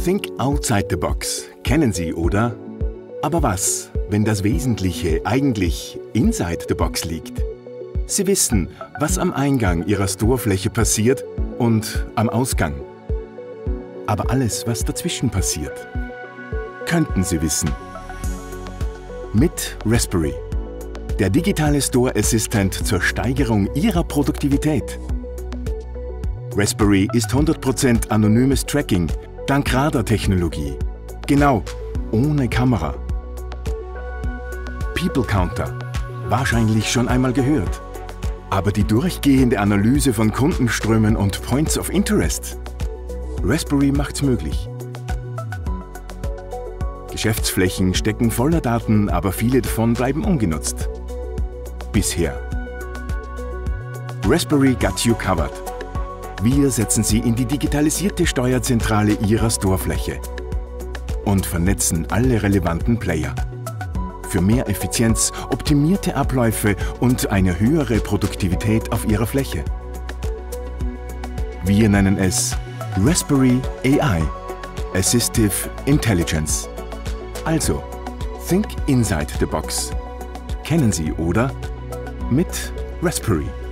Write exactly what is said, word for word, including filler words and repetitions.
Think outside the box. Kennen Sie, oder? Aber was, wenn das Wesentliche eigentlich inside the box liegt? Sie wissen, was am Eingang Ihrer Storefläche passiert und am Ausgang. Aber alles, was dazwischen passiert, könnten Sie wissen. Mit Raspberry, der digitale Store Assistant zur Steigerung Ihrer Produktivität. Raspberry ist hundert Prozent anonymes Tracking dank Radar-Technologie. Genau, ohne Kamera. People Counter, wahrscheinlich schon einmal gehört. Aber die durchgehende Analyse von Kundenströmen und Points of Interest? Raspberry macht's möglich. Geschäftsflächen stecken voller Daten, aber viele davon bleiben ungenutzt. Bisher. Raspberry got you covered. Wir setzen Sie in die digitalisierte Steuerzentrale Ihrer Storefläche und vernetzen alle relevanten Player. Für mehr Effizienz, optimierte Abläufe und eine höhere Produktivität auf Ihrer Fläche. Wir nennen es Raspberry A I, Assistive Intelligence. Also, think inside the box. Kennen Sie, oder? Mit Raspberry.